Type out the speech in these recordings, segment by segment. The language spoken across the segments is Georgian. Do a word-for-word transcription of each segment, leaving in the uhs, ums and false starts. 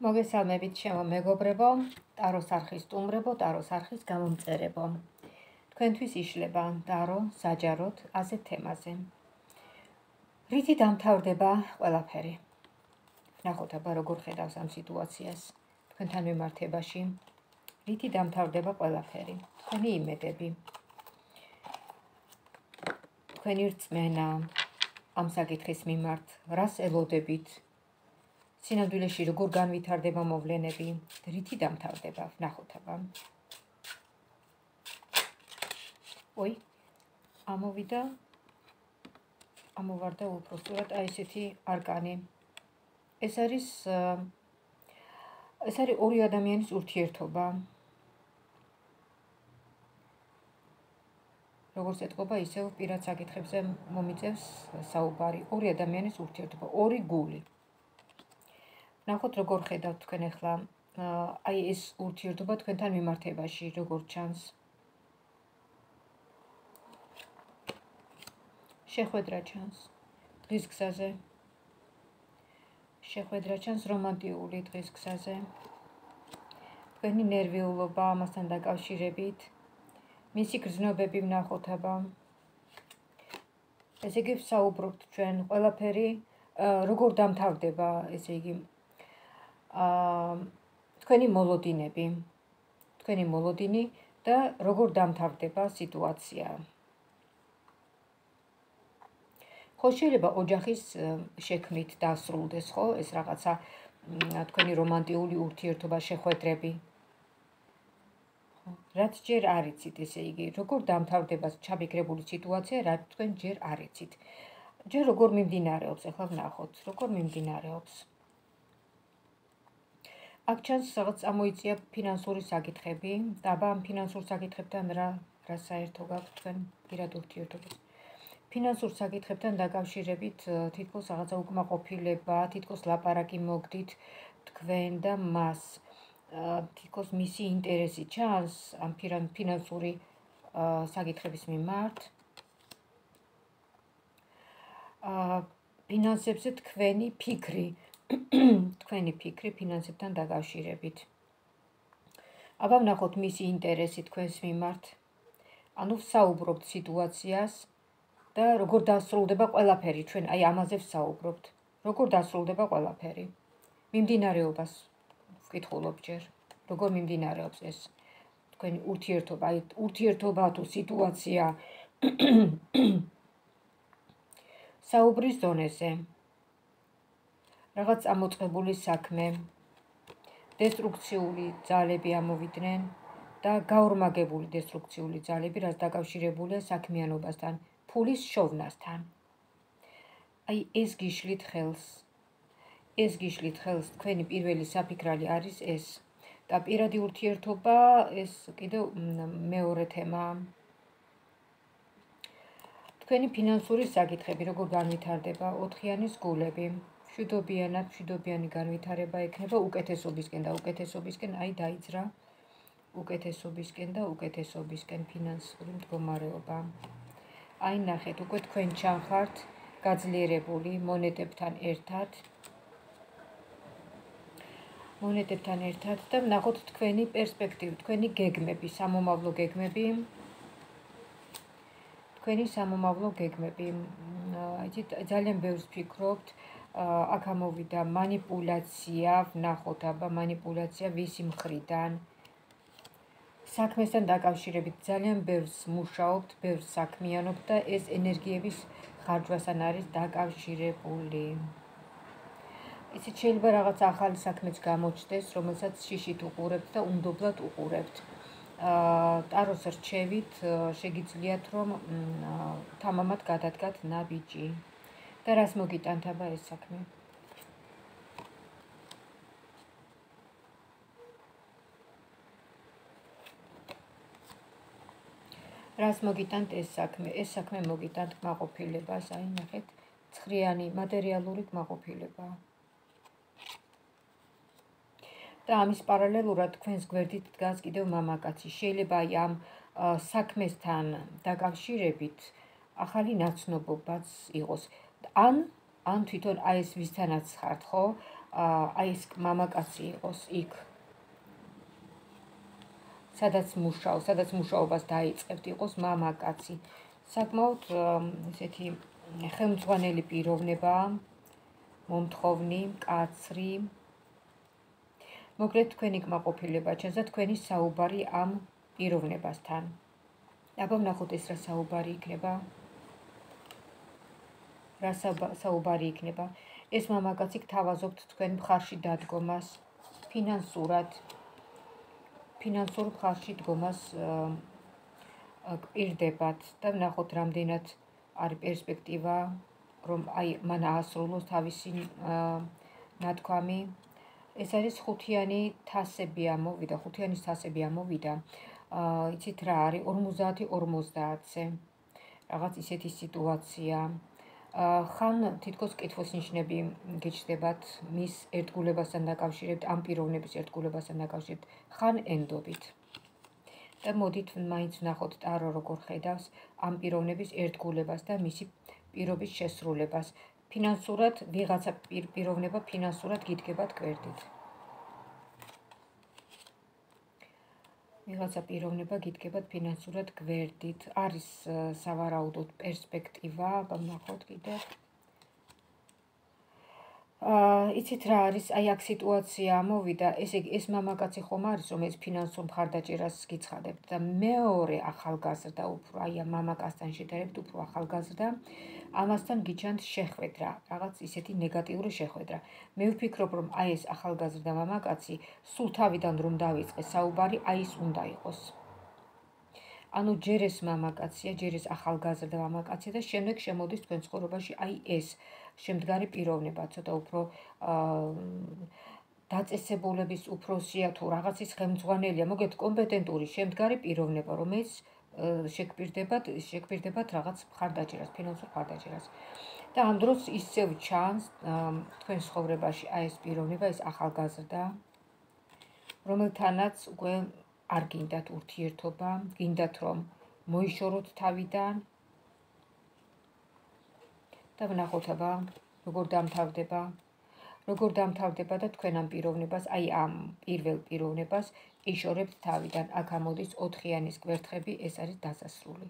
მოგესალმებით ჩემო მეგობრებო, ტაროს არხის სტუმრებო, ტაროს არხის გამომწერებო. თქვენთვის იშლება ტარო საჯაროდ ასეთ თემაზე. რითი დამთავრდება ყველაფერი? ნახოთ აბა როგორ ხედავს ამ სიტუაციას თქვენთან მიმართებაში. რითი დამთავრდება ყველაფერი? თქვენი იმედები. თქვენი რწმენა ამ საკითხის მიმართ, რას ელოდებით? სინამდვილეში როგორ განვითარდება მოვლენები, რითი დამთავრდება, ნახოთ აბა. ой, ამოვიდა, ამოვარდა უпростურად აი ესეთი არკანი. ეს არის ეს არის ორი ადამიანის ურთიერთობა. როგორც ეთყობა, ისევ პირად საკითხებზე მომიწევს საუბარი. ორი ადამიანის ურთიერთობა, ორი გული. ნახოთ როგორ ხედავთ თქვენ ახლა აი ეს ურთიერთობა თქვენთან მიმართებაში, როგორ ჩანს. შეხვედრა ჩანს დღის გზაზე. შეხვედრა ჩანს რომანტიული დღის გზაზე. თქვენი ნერვიულობა ამასთან დაკავშირებით, მისი გრძნობები ვნახოთ აბა. ესე იგი ვსაუბრობთ ჩვენ ყველაფერი როგორ დამთავრდება, ესე იგი აა თქვენი მოლოდინები, თქვენი მოლოდინი და როგორ დამთავრდება სიტუაცია. ხო შეიძლება ოჯახის შექმნით დასრულდეს, ხო, ეს რაღაცა თქვენი რომანტიული ურთიერთობა, შეხვედრები. რაც ჯერ არ იცით, ესე იგი, როგორ დამთავრდება ჩაბიგრებული სიტუაცია, რაც თქვენ ჯერ არ იცით. ჯერ როგორ მიმდინარეობს, ახლა ვნახოთ, როგორ მიმდინარეობს. აქ ჩანს რაღაც ამოიწია ფინანსური საკითხები, და აბა ამ ფინანსურ საკითხებთან რა რა საერთო გაქვთ თქვენ პირად ურთიერთობას. ფინანსურ საკითხებთან დაკავშირებით თითქოს რაღაცა უკმაყოფილება, თითქოს ლაპარაკი მოგდით თქვენ და მას. თითქოს მისი ინტერესი ჩანს ამ ფინანსური საკითხების მიმართ. ფინანსებზე თქვენი ფიქრი, თქვენი ფიქრი ფინანსებთან დაკავშირებით. აბა ვნახოთ მისი ინტერესი თქვენს მიმართ. ანუ ვსაუბრობთ სიტუაციას და როგორ დასრულდება ყველაფერი, ჩვენ აი ამაზე ვსაუბრობთ. როგორ დასრულდება ყველაფერი? მიმდინარეობას ვკითხულობ ჯერ. როგორ მიმდინარეობს ეს თქვენი ურთიერთობა, აი ურთიერთობა თუ სიტუაცია საუბრის დონეზე. რაღაც ამოწყებული საქმე, დესტრუქციული ძალები ამოვიდნენ და გაორმაგებული დესტრუქციული ძალები, რაც დაკავშირებულია საქმიანობასთან, ფულის შოვნასთან. აი ეს გიშლით ხელს. ეს გიშლით ხელს, თქვენი პირველი საფიქრალი არის ეს. და პირადი ურთიერთობა, ეს კიდევ მეორე თემა. თქვენი ფინანსური საკითხები როგორ განვითარდება, ოთხიანის გულები. მშვიდობიანად, მშვიდობიანი განვითარება ექნება უკეთესობისკენ და უკეთესობისკენ, აი დაიძრა უკეთესობისკენ და უკეთესობისკენ ფინანსური მდგომარეობა. აი ნახეთ, უკვე თქვენ ჩანხართ გაძლიერებული მონეტებთან ერთად. მონეტებთან ერთად და ვნახოთ თქვენი პერსპექტივი, თქვენი გეგმები, სამომავლო გეგმები. თქვენი სამომავლო გეგმები. იცით, ძალიან ბევრს ფიქრობთ, აქ ამოვიდა მანიპულაცია, ვნახოთ აბა მანიპულაცია ვისი მხრიდან. საქმესთან დაკავშირებით ძალიან ბევრს მუშაობთ, ბევრს საქმიანობთ და ეს ენერგიების ხარჯვასთან არის დაკავშირებული. იცით, შეიძლება რაღაც ახალი საქმეც გამოჩნდეს, რომელსაც შიშით უყურებთ და უნდობლად უყურებთ. ტაროს რჩევით შეგიძლიათ რომ თამამად გადადგათ ნაბიჯი. და რას მოგიტანთ აბა ეს საქმე? რას მოგიტანთ ეს საქმე? ეს საქმე მოგიტანთ კმაყოფილებას, აი ნახეთ, ცხრიანი მატერიალური კმაყოფილება. და ამის პარალელურად თქვენს გვერდით დგას კიდევ მამაკაცი. შეიძლება აი ამ საქმესთან დაკავშირებით ახალი ნაცნობობაც იყოს. ან ან თვითონ აი ეს ვისთანაც ხართ, ხო? აი ეს მამაკაცი იყოს იქ, სადაც მუშაობ, სადაც მუშაობას დაიწყებთ, იყოს მამაკაცი. საკმაოდ ესეთი ხელმძღვანელი პიროვნება, მომთხოვნი, მკაცრი. მოკლედ თქვენი კმაყოფილება ჩანს და თქვენი საუბარი ამ პიროვნებასთან. აბა ვნახოთ ეს რა საუბარი იქნება. რა საუბარი იქნება. ეს მამაკაცი გთავაზობთ თქვენ მხარში დადგომას, ფინანსურად, ფინანსურ მხარში დგომას გპირდებათ და ვნახოთ რამდენად არის პერსპექტივა, რომ აი მან აასრულოს თავისი ნათქვამი. ეს არის ხუთიანი თასები ამოვიდა, ხუთიანის თასები ამოვიდა. იცით რა არის ორმოცდაათი ორმოცდაათზე. რაღაც ისეთი სიტუაცია. ხან თითქოს კითხვის ნიშნები გიჩნდებათ მის ერთგულებასთან დაკავშირებით, ამ პიროვნების ერთგულებასთან დაკავშირებით, ხან ენდობით. და მოდით მაინც ვნახოთ ტარო როგორ ხედავს ამ პიროვნების ერთგულებას და მისი პირობის შესრულებას. ფინანსურად ვიღაცა პიროვნება ფინანსურად გიდგებათ გვერდით. ვიღაცა პიროვნება გიდგებათ ფინანსურად გვერდით. არის სავარაუდოდ პერსპექტივა, აბა ვნახოთ კიდევ. იცით რა არის, აი აქ სიტუაცია ამოვიდა, ესე იგი ეს მამაკაცი ხომ არის, რომელიც ფინანსურ მხარდაჭერას გიცხადებთ და მეორე ახალგაზრდა უფრო, აი ამ მამაკაცთან შედარებით უფრო ახალგაზრდა, ამასთან გიჩანთ შეხვედრა, რაღაც ისეთი ნეგატიური შეხვედრა. მე ვფიქრობ, რომ აი ეს ახალგაზრდა მამაკაცი სულ თავიდან რომ დავიწყე საუბარი, აი ის უნდა იყოს. ანუ ჯერ ეს მამაკაცია, ჯერ ეს ახალგაზრდა მამაკაცია და შემდეგ შემოდის თქვენ ცხოვრებაში აი ეს შემდგარი პიროვნება, ცოტა უფრო დაწესებულების უფროსია თუ რაღაცის ხელმძღვანელია, მოგეთ კომპეტენტური შემდგარი პიროვნება, რომელიც შეგპირდებათ, შეგპირდებათ რაღაც მხარდაჭერას, ფინანსურ მხარდაჭერას. და ამ დროს ისევ ჩანს თქვენ ცხოვრებაში აი ეს პიროვნება, ეს ახალგაზრდა, რომელთანაც უკვე არ გინდათ ურთიერთობა, გინდათ რომ მოიშოროთ თავიდან და ვნახოთ აბა როგორ დამთავრდება, როგორ დამთავრდება და თქვენ ამ პიროვნებას, აი ამ პირველ პიროვნებას იშორებთ თავიდან. აქ ამოდის ოთხიანის კვერთხები, ეს არის დასასრული.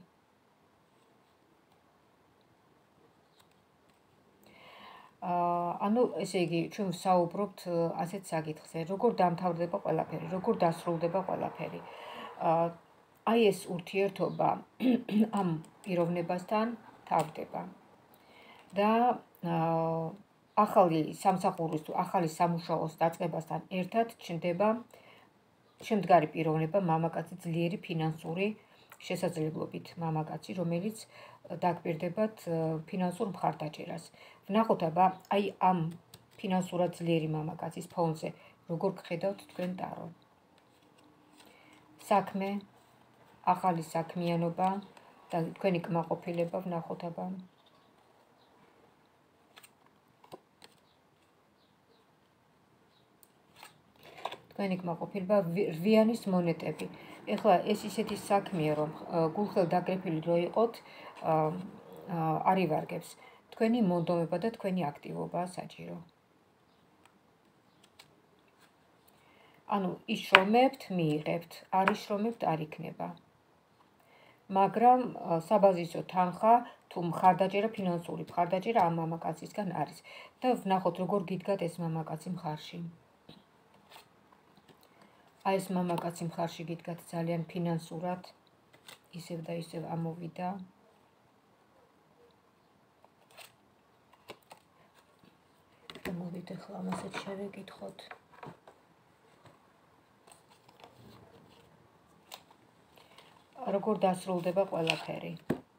ანუ ესე იგი ჩვენ ვსაუბრობთ ასეთ საკითხზე, როგორ დამთავრდება ყველაფერი, როგორ დასრულდება ყველაფერი. აი ეს ურთიერთობა ამ პიროვნებასთან თავდება. და ახალი სამსახურის თუ ახალი სამუშაოს დაწყებასთან ერთად ჩნდება შემდგარი პიროვნება, მამაკაცი, ძლიერი ფინანსური შესაძლებლობით მამაკაცი, რომელიც დაგპირდებათ ფინანსურ მხარდაჭერას. ვნახოთ აბა აი ამ ფინანსურად ძლიერი მამაკაცის ფონზე როგორ გხედავთ თქვენ ტარო. საქმე, ახალი საქმიანობა და თქვენი კმაყოფილება ვნახოთ აბა. თქვენი კმაყოფილება რვიანის მონეტები. ეხლა ეს ისეთი საქმეა, რომ გულხელ დაკრეფილი რო იყოთ, არ ივარგებს. თქვენი მონდომება და თქვენი აქტივობაა საჭირო. ანუ იშრომებთ, მიიღებთ, არ იშრომებთ, არ იქნება. მაგრამ საბაზისო თანხა თუ მხარდაჭერა, ფინანსური მხარდაჭერა ამ მამაკაცისგან არის. და ვნახოთ როგორ გიდგათ ეს მამაკაცი მხარში. აი ეს მამაკაცი მხარში გიდგათ ძალიან ფინანსურად, ისევ და ისევ ამოვიდა. და მოვიდეთ ახლა ამასაც შევეკითხოთ. როგორ დასრულდება ყველაფერი.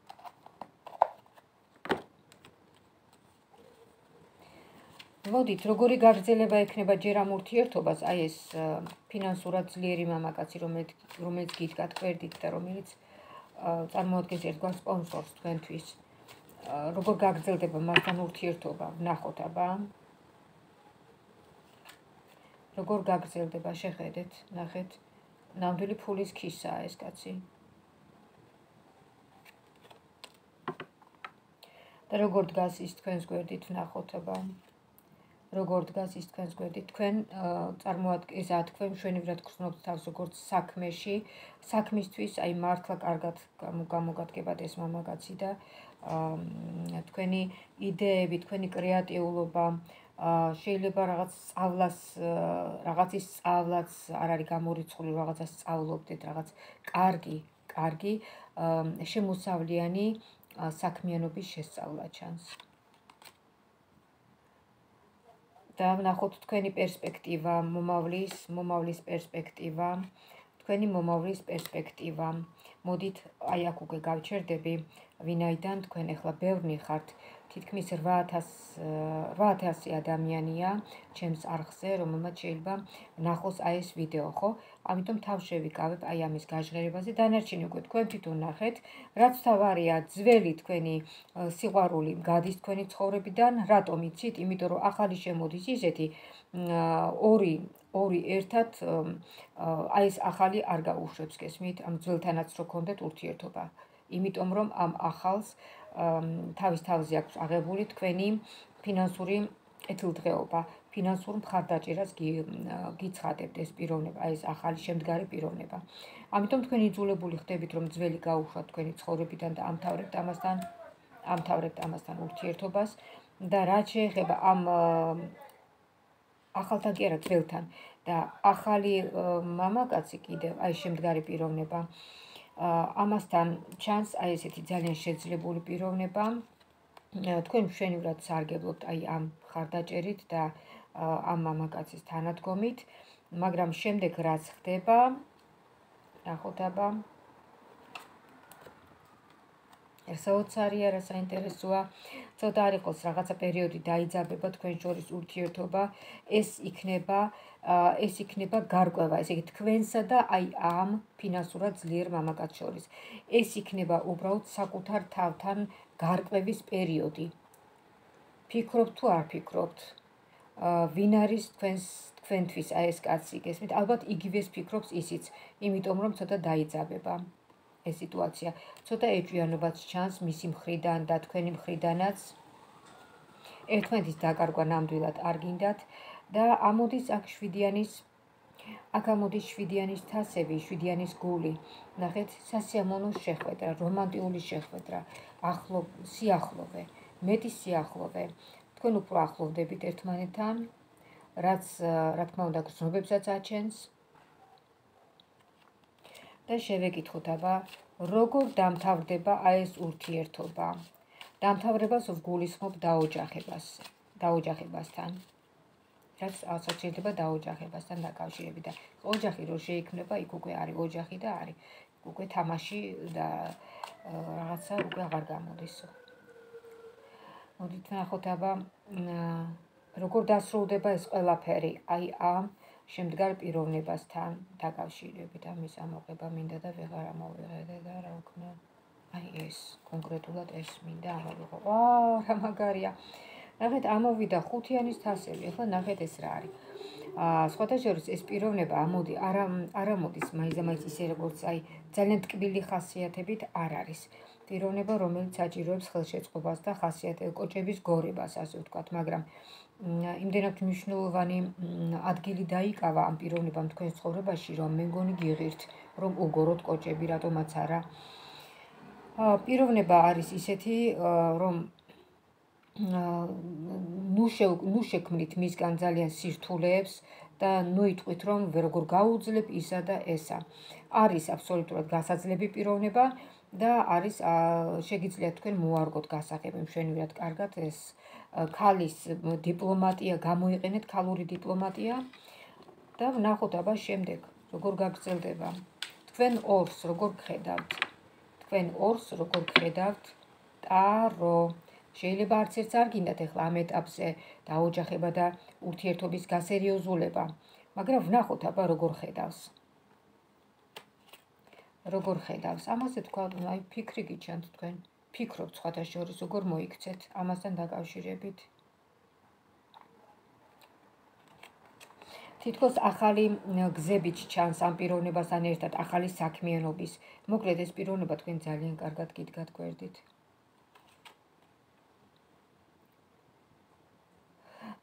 მოდით, როგორი გაგრძელება ექნება ჯერ ამ ურთიერთობას, აი ეს ფინანსურად ძლიერი მამაკაცი, რომელიც გიდგათ გვერდით და რომელიც წარმოადგენს ერთგვარ სპონსორს თქვენთვის. როგორ გაგრძელდება მასთან ურთიერთობა, ვნახოთ აბა. როგორ გაგრძელდება, შეხედეთ, ნახეთ, ნამდვილი ფულის ქისაა ეს კაცი. როგორ დგას ის თქვენს გვერდით, ვნახოთ აბა. როგორ დგას ის თქვენს გვერდით, თქვენ წარმოადგენს თქვენ მშვენივრად გრძნობთ თავს როგორც საქმეში, საქმისთვის, აი მართლა კარგად გამოგადგებათ ეს მამაკაცი და თქვენი იდეები, თქვენი კრეატიულობა, შეიძლება რაღაც სწავლას, რაღაცის სწავლაც არ არის გამორიცხული, რაღაცას სწავლობდეთ, რაღაც კარგი, კარგი შემოსავლიანი საქმიანობის შესწავლა ჩანს. და ვნახოთ თქვენი პერსპექტივა, მომავლის, მომავლის პერსპექტივა, თქვენი მომავლის პერსპექტივა. მოდით, აი აქ უკვე გავჩერდები, ვინაიდან თქვენ ახლა ბევრნი ხართ, თითქმის რვა ათასი ადამიანია ჩემს არხზე, რომელმაც შეიძლება ნახოს აი ეს ვიდეო, ხო? ამიტომ თავ შევიკავებ აი ამის გაჟღერებაზე, დანარჩენი უკვე თქვენ თვითონ ნახეთ, რაც თავარია ძველი თქვენი სიყვარული გადის თქვენი ცხოვრებიდან, რატომ იცით? იმიტომ რომ ახალი შემოდის ისეთი ორი ორი ერთად აი ეს ახალი არ გაუშვებს, გესმით? ამ ძველთანაც რო გქონდეთ ურთიერთობა. იმიტომ რომ ამ ახალს თავის თავზე აქვს აღებული თქვენი ფინანსური კეთილდღეობა, ფინანსურ მხარდაჭერას გიცხადებთ ეს პიროვნება, აი ეს ახალი შემდგარი პიროვნება. ამიტომ თქვენ იძულებული ხდებით, რომ ძველი გაუშვათ თქვენი ცხოვრებიდან და ამთავრებთ ამასთან, ამთავრებთ ამასთან ურთიერთობას და რაც შეეხება ამ ახალთან კი არა ძველთან და ახალი მამაკაცი კიდევ აი შემდგარი პიროვნება ამასთან ჩანს აი ესეთი ძალიან შეძლებული პიროვნება. თქვენ მშვენივრად სარგებლობთ აი ამ მხარდაჭერით და ამ მამაკაცის თანადგომით, მაგრამ შემდეგ რაც ხდება, ნახოთ აბა. საოცარი არა საინტერესოა, ცოტა არ იყოს რაღაცა პერიოდი დაიძაბება თქვენ შორის ურთიერთობა, ეს იქნება ეს იქნება გარკვევა, ესე იგი თქვენსა და აი ამ ფინანსურად ძლიერ მამაკაც შორის. ეს იქნება უბრალოდ საკუთარ თავთან გარკვევის პერიოდი. ფიქრობთ თუ არ ფიქრობთ? ვინ არის თქვენს თქვენთვის აი ეს კაცი, გესმით? ალბათ იგივეს ფიქრობს ისიც, იმიტომ რომ ცოტა დაიძაბება ეს სიტუაცია. ცოტა ეჭვიანობაც ჩანს მისი მხრიდან და თქვენი მხრიდანაც. ერთმანეთის დაკარგვა ნამდვილად არ გინდათ და ამოდის აქ შვიდიანის აქ ამოდის შვიდიანის თასები, შვიდიანის გული. ნახეთ, სასიამოვნო შეხვედრა, რომანტიკული შეხვედრა, ახლო სიახლოვე, მეტი სიახლოვე. თქვენ უფრო ახლოვდებით ერთმანეთთან, რაც რა თქმა უნდა გრძნობებსაც აჩენს. და შევეკითხოთ აბა, როგორ დამთავრდება აი ეს ურთიერთობა? დამთავრებას ვგულისხმობ დაოჯახებას, დაოჯახებასთან. რაც ასოცირდება დაოჯახებასთან დაკავშირებით და ოჯახი რო შეიქმნება, იქ უკვე არის ოჯახი და არის უკვე თამაში და რაღაცა უკვე აღარ გამოდის. მოდით ნახოთ აბა, როგორ დასრულდება ეს ყველაფერი აი ამ შემდგარ პიროვნებასთან დაკავშირებით. ამის ამოღება მინდა და ვეღარ ამოვიღე და რა ვქნა. აი ეს კონკრეტულად ეს მინდა ამოვიღო. ვაუ, რა მაგარია. ნახეთ, ამოვიდა ხუთიანის თასები. ახლა ნახეთ ეს რა არის. აა სხვათა შორის ეს პიროვნება ამოდი არა არ ამოდის მაინც ისე როგორც აი ძალიან ტკბილი ხასიათებით არ არის. პიროვნება, რომელიც საჭიროებს ხელშეწყობას და ხასიათე კოჭების გორებას, ასე ვთქვათ, მაგრამ იმდენად მნიშვნელოვანი ადგილი დაიკავა ამ პიროვნებამ თქვენს ცხოვრებაში, რომ მე მგონი გიღირთ, რომ უგოროთ კოჭები, რატომაც არა. პიროვნება არის ისეთი, რომ ნუ ნუ შექმნით მისგან ძალიან სირთულეებს და ნუ იტყვით, რომ როგორ გაუძლებ ისა და ესა. არის აბსოლუტურად გასაძლები პიროვნება და არის შეგიძლიათ თქვენ მოარგოთ გასაღები მშვენივრად კარგად ეს ქალის დიპლომატია გამოიყენეთ, ქალური დიპლომატია და ვნახოთ აბა შემდეგ როგორ გაგრძელდება. თქვენ ორს როგორ გხედავთ? თქვენ ორს როგორ გხედავთ? ტარო. შეიძლება არც ერთს არ გინდათ ახლა ამ ეტაპზე დაოჯახება და ურთიერთობის გასერიოზულება, მაგრამ ვნახოთ აბა როგორ ხედავს. როგორ ხედავს? ამაზე თქვა, აი ფიქრი გიჩანთ თქვენ. ფიქრობთ სხვათა შორის როგორ მოიქცეთ ამასთან დაკავშირებით. თითქოს ახალი გზებიც ჩანს ამ პიროვნებასთან ერთად, ახალი საქმიანობის. მოკლედ ეს პიროვნება თქვენ ძალიან კარგად გიდგათ გვერდით.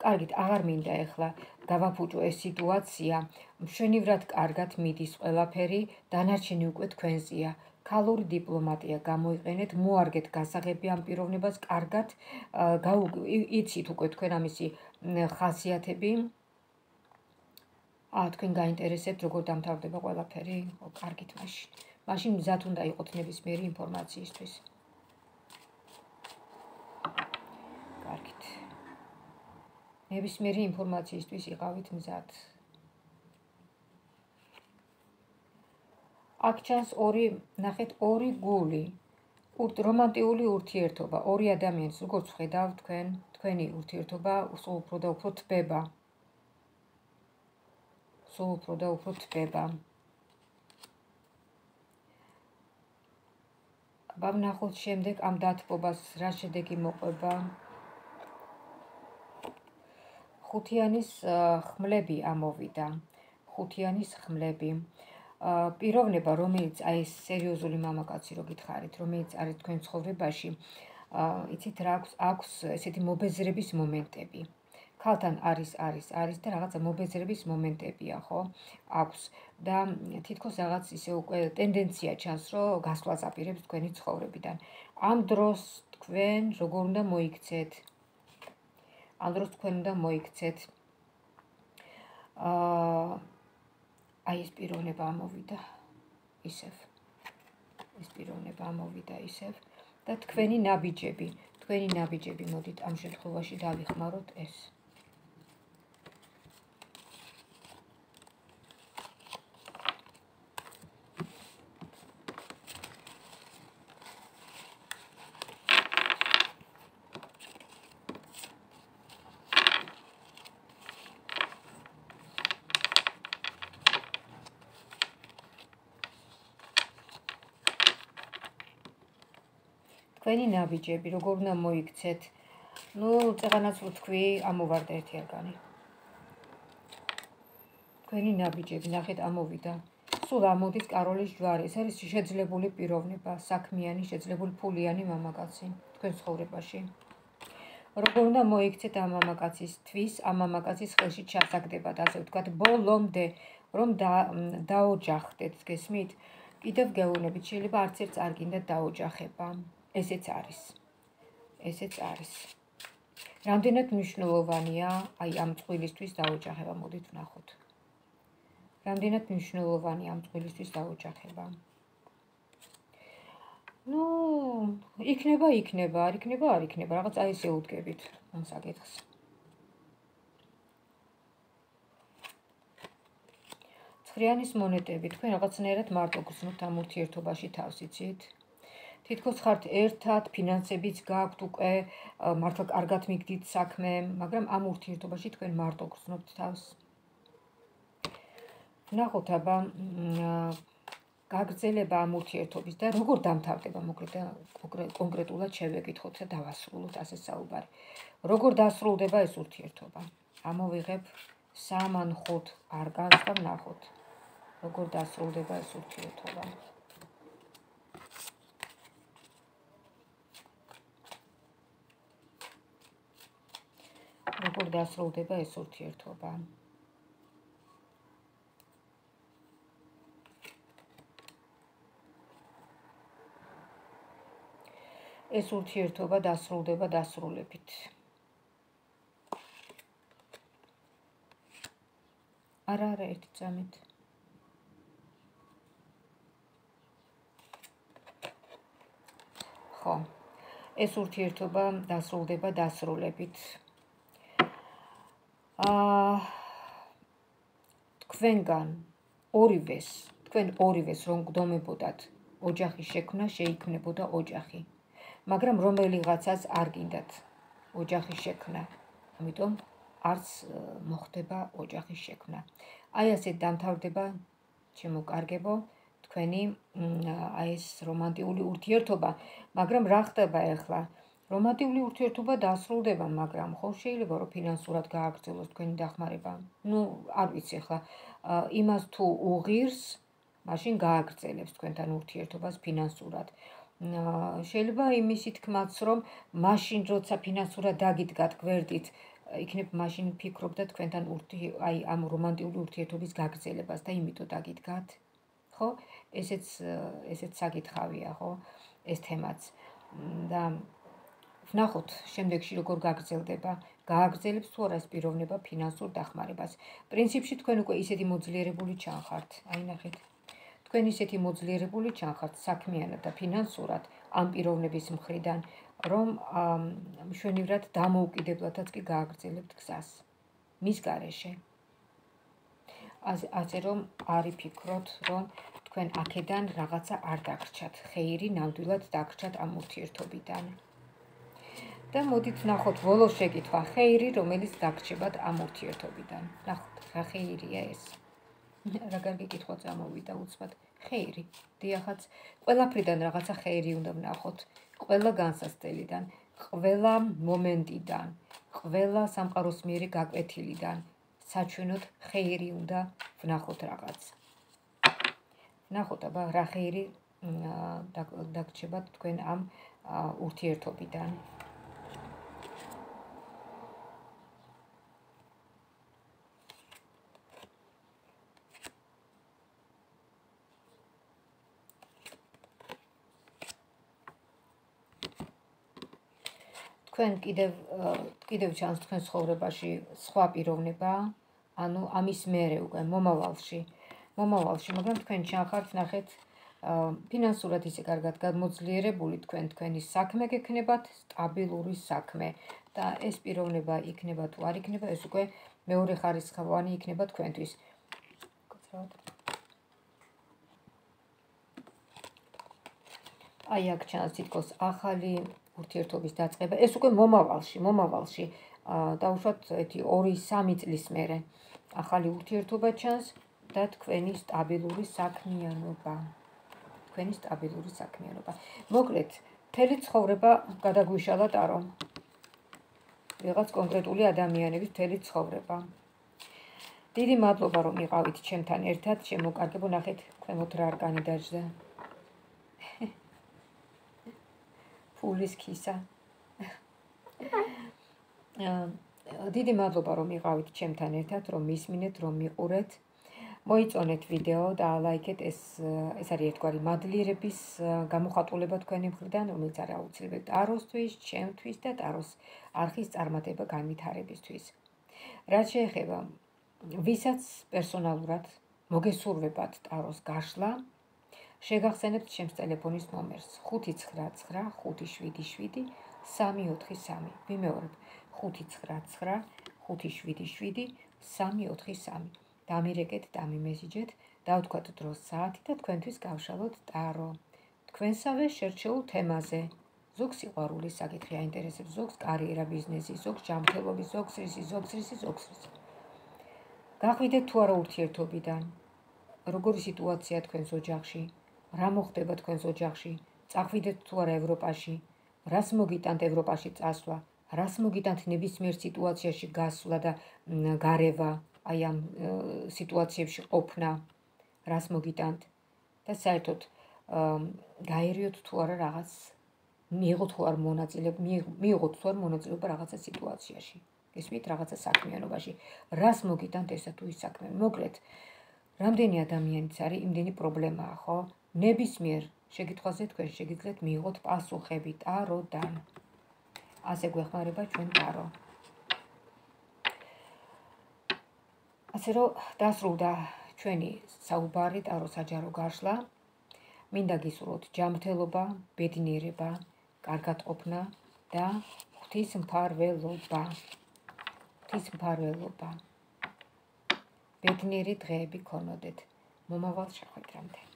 კარგით, აღარ მინდა ეხლა გავაფუჭო ეს სიტუაცია, მშვენივრად კარგად მიდის ყველაფერი, დანარჩენი უკვე თქვენზეა. ქალური დიპლომატია გამოიყენეთ, მოარგეთ გასაღები ამ პიროვნებას, კარგად იცით უკვე თქვენ ამისი ხასიათები. აა თქვენ გაინტერესებთ როგორ დამთავრდება ყველაფერი? ხო, კარგით მაშინ. მაშინ მზად უნდა იყოთ ნებისმიერი ინფორმაციისთვის. კარგით. ნებისმიერი ინფორმაციისთვის იყავით მზად. აქ ჩანს ორი, ნახეთ, ორი გული. რომანტიული ურთიერთობა, ორი ადამიანის, როგორც ხედავთ თქვენ, თქვენი ურთიერთობა სულ უფრო და უფრო თბება. სულ უფრო და უფრო თბება. აბა ვნახოთ შემდეგ ამ დათბობას რა შედეგი მოყვება. ხუთიანის ხმლები ამოვიდა. ხუთიანის ხმლები. პიროვნება, რომელიც აი ეს სერიოზული მამაკაცი რო გითხარით, რომელიც არის თქვენ ცხოვრებაში, იცით რა აქვს, აქვს ესეთი მობეზრების მომენტები. ქალთან არის, არის, არის და რაღაცა მობეზრების მომენტებია, ხო? აქვს და თითქოს რაღაც ისე უკვე ტენდენცია ჩანს, რომ გასვლას აპირებს თქვენი ცხოვრებიდან. ამ დროს თქვენ როგორ უნდა მოიქცეთ? ამ დროს თქვენ უნდა მოიქცეთ. აა აი ეს პიროვნება ამოვიდა ისევ. ეს პიროვნება ამოვიდა ისევ და თქვენი ნაბიჯები, თქვენი ნაბიჯები, მოდით ამ შემთხვევაში დავიხმაროთ ეს. თქვენი ნაბიჯები, როგორ უნდა მოიქცეთ? ნუ წეღანაც ვთქვი, ამოვარდა ერთი არგანი. თქვენი ნაბიჯები, ნახეთ, ამოვიდა. სულ ამოდის კაროლის ჯვარი. ეს არის შეძლებული პიროვნება, საქმიანი, შეძლებული ფულიანი მამაკაცი თქვენ ცხოვრებაში. როგორ უნდა მოიქცეთ ამ მამაკაცისთვის, ამ მამაკაცის ხელში ჩასაგდებად, ასე ვთქვათ, ბოლომდე, რომ დაოჯახდეთ, გესმით? კიდევ გეუბნებით, შეიძლება არც ერთს არ გინდათ დაოჯახება. ესეც არის. ესეც არის. რამდენად მნიშვნელოვანია აი ამ წყვილისთვის დაოჯახება, მოდით ვნახოთ. რამდენად მნიშვნელოვანია ამ წყვილისთვის დაოჯახება. ნუ, იქნება, იქნება, არ იქნება, არ იქნება, რაღაც აი ესე უდგებით ამ საკითხს. ცხრიანის მონეტები, თქვენ რაღაცნაირად მარტო გრძნობთ ამ ურთიერთობაში თავს, იცით? თითქოს ხართ ერთად, ფინანსებიც გაქვთ უკვე, მართლა კარგად მიგდით საქმე, მაგრამ ამ ურთიერთობაში თქვენ მარტო გრძნობთ თავს. ვნახოთ აბა გაგრძელება ამ ურთიერთობის და როგორ დამთავრდება, კონკრეტულად შევეკითხოთ და დავასრულოთ ასე საუბარი. როგორ დასრულდება ეს ურთიერთობა? ამოვიღებ სამ ან ხუთ არგანს და ვნახოთ, როგორ დასრულდება ეს ურთიერთობა. როგორ დასრულდება ეს ურთიერთობა. ეს ურთიერთობა დასრულდება დასრულებით. არა, არა, ერთი წამით. ხო, ეს ურთიერთობა დასრულდება დასრულებით. აა თქვენგან ორივეს, თქვენ ორივეს რომ გდომებოდათ ოჯახის შექმნა, შეიქმნებოდა ოჯახი. მაგრამ რომელიღაცას არ გინდათ ოჯახის შექმნა. ამიტომ არც მოხდება ოჯახის შექმნა. აი ასეთ დამთავრდება, ჩემო კარგებო, თქვენი აი ეს რომანტიული ურთიერთობა, მაგრამ რა ხდება ახლა? რომანტიული ურთიერთობა დასრულდება, მაგრამ ხო შეიძლება რომ ფინანსურად გააგრძელოს თქვენი დახმარება. ნუ არ ვიცი ახლა იმას თუ უღირს, მაშინ გააგრძელებს თქვენთან ურთიერთობას ფინანსურად. შეიძლება იმისი თქმაც, რომ მაშინ როცა ფინანსურად დაგიდგათ გვერდით, იქნებ მაშინ ფიქრობდა თქვენთან ურთი აი ამ რომანტიული ურთიერთობის გაგრძელებას და იმიტომ დაგიდგათ. ხო? ესეც ესეც საკითხავია, ხო? ეს თემაც. და ვნახოთ შემდეგში როგორ გაგრძელდება. გააგრძელებს თუ არა ეს პიროვნება ფინანსურ დახმარებას. პრინციპში თქვენ უკვე ისეთი მოძლიერებული ჩანხართ. აი ნახეთ. თქვენ ისეთი მოძლიერებული ჩანხართ საქმიანად და ფინანსურად ამ პიროვნების მხრიდან, რომ მშვენივრად დამოუკიდებლადაც კი გააგრძელებთ გზას. მის გარეშე. ასე რომ არ იფიქროთ, რომ თქვენ აქედან რაღაცა არ დაგრჩათ, ხეირი ნამდვილად დაგრჩათ ამ ურთიერთობიდან. და მოდით ნახოთ ბოლო შეკითხვა, ხეირი, რომელიც დაგრჩებათ ამ ურთიერთობიდან. ნახოთ, რა ხეირია ეს? რა კარგი კითხვა წამოვიდა უცბად. ხეირი. დიახაც, ყველაფრიდან რაღაცა ხეირი უნდა ვნახოთ. ყველა განსასწრელიდან, ყველა მომენტიდან, ყველა სამყაროსმიერი გაკვეთილიდან საჩვენოდ ხეირი უნდა ვნახოთ რაღაც. ვნახოთ, აბა რა ხეირი დაგრჩებათ თქვენ ამ ურთიერთობიდან. თქვენ კიდევ კიდევ ჩანს თქვენ ცხოვრებაში სხვა პიროვნება, ანუ ამის მერე უკვე მომავალში, მომავალში, მაგრამ თქვენ ჩანხართ, ნახეთ, ფინანსურად ისე კარგად გამოძლიერებული თქვენ თქვენი საქმე გექნებათ, სტაბილური საქმე და ეს პიროვნება იქნება თუ არ იქნება, ეს უკვე მეორე ხარისხოვანი იქნება თქვენთვის. აი აქ ჩანს თითქოს ახალი ურთიერთობის დაწყება, ეს უკვე მომავალში, მომავალში, დაუშვათ ორი სამი წლის მერე ახალი ურთიერთობა ჩანს და თქვენი სტაბილური საქმიანობა. თქვენი სტაბილური საქმიანობა. მოკლედ, მთელი ცხოვრება გადაგვიშალა ტარო. ვიღაც კონკრეტული ადამიანების მთელი ცხოვრება. დიდი მადლობა, რომ იყავით ჩემთან ერთად, შემოკარგებო, ნახეთ, ქვემოთ რა არკანი დაჯდა. ფულის ქისა. დიდი მადლობა, რომ იყავით ჩემთან ერთად, რომ მისმინეთ, რომ მიყურეთ. მოიწონეთ ვიდეო და ლაიქეთ, ეს ეს არის ერთგვარი მადლიერების გამოხატულება თქვენი მხრიდან, რომელიც არის აუცილებელი ტაროსთვის, ჩემთვის და ტაროს არხის წარმატება განვითარებისთვის. რაც შეეხება ვისაც პერსონალურად მოგესურვებათ ტაროს გაშლა, შეგახსენებთ ჩემს ტელეფონის ნომერს ხუთი ცხრა ცხრა ხუთი შვიდი შვიდი სამი ოთხი სამი. ვიმეორებ ხუთი ცხრა ცხრა ხუთი შვიდი შვიდი სამი ოთხი სამი. დამირეკეთ, დამიმესიჯეთ, დავთქვათ დროს საათი და თქვენთვის გავშალოთ ტარო. თქვენსავე შერჩეულ თემაზე. ზოგს სიყვარულის საკითხი აინტერესებს, ზოგს კარიერა, ბიზნესი, ზოგს ჯანმრთელობის, ზოგს რისი, ზოგს რისი, ზოგს რისი. გახვიდეთ თუ არა ურთიერთობიდან. როგორი სიტუაცია თქვენს ოჯახში? რა მოხდება თქვენს ოჯახში? წახვიდეთ თუ არა ევროპაში? რას მოგიტანთ ევროპაში წასვლა? რას მოგიტანთ ნებისმიერ სიტუაციაში გასვლა და გარევა? აი ამ სიტუაციებში ყოფნა, რას მოგიტანთ და საერთოდ გაერიოთ თუ არა რაღაც, მიიღოთ თუ არ მონაწილეობა, მიიღოთ თუ არ მონაწილეობა რაღაცა სიტუაციაში, გესმით, რაღაცა საქმიანობაში, რას მოგიტანთ ესა თუ ის საქმე. მოკლედ, რამდენი ადამიანიც არის, იმდენი პრობლემაა, ხო? ნებისმიერ შეკითხვაზე თქვენ შეგიძლიათ მიიღოთ პასუხები ტაროდან. ასე გვეხმარება ჩვენ ტარო. ასე რომ დასრულდა ჩვენი საუბარი ტარო საჯარო გაშლა. მინდა გისურვოთ ჯანმრთელობა, ბედნიერება, კარგად ყოფნა და ღვთისმფარველობა. ღვთისმფარველობა. ბედნიერი დღეები გქონოდეთ. მომავალ შეხვედრამდე.